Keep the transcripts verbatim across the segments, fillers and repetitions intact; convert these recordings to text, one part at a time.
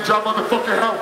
need y'all motherfucking help.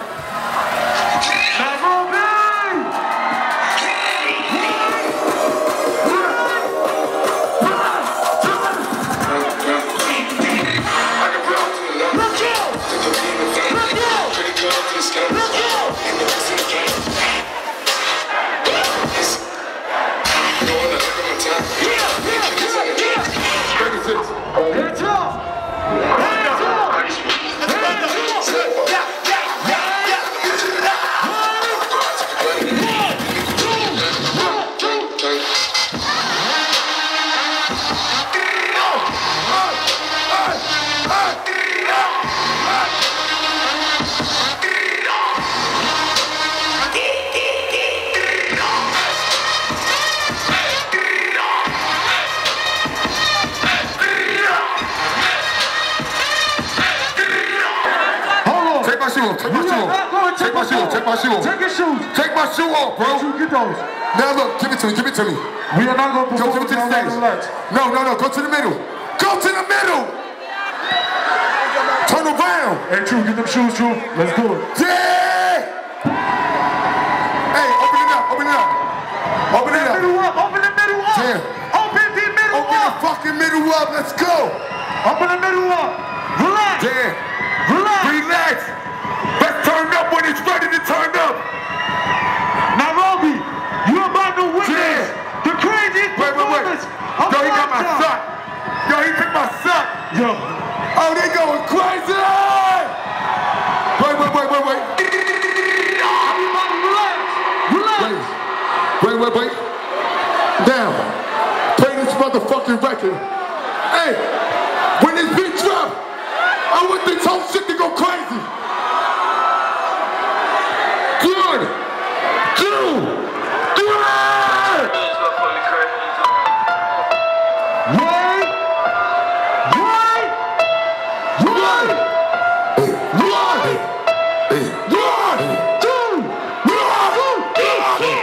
Take my shoe off, take my shoe off, take my shoe off, take my shoe off. Take your shoes. Take my shoe off, bro. Get those. Now look, give it to me, give it to me. We are not going to go, give it to the stage. No, no, no, go to the middle. Go to the middle. Turn around. Hey, True, get them shoes, True. Let's do it. Yeah. Hey, open it up, open it up. Open it up. Middle up, open the middle up. Yeah. Open the middle open up. Open the fucking middle up, let's go. Open the middle up. Relax. Yeah. Relax. Relax. Let's turn up when it's ready to turn up. Nairobi, you about to witness yeah. the craziest wait, performance wait, wait. Yo, he got my son. Yo, he took my son. Yo. Oh, they going crazy. Wait, wait, wait, wait, wait. Everybody relax. Relax. Wait, wait, wait. Now, play this motherfucking record. Hey, when this beat drop, I want this whole shit to go crazy. Good. Good. Good. Right. Right. Right. Right. Right. Two. Right.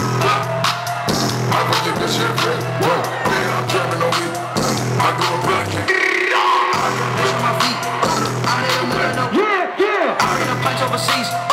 I believe this shit real. Man, I'm jamming on me. I go back and I can push my feet. I didn't wear no. Yeah, yeah. I get a punch overseas.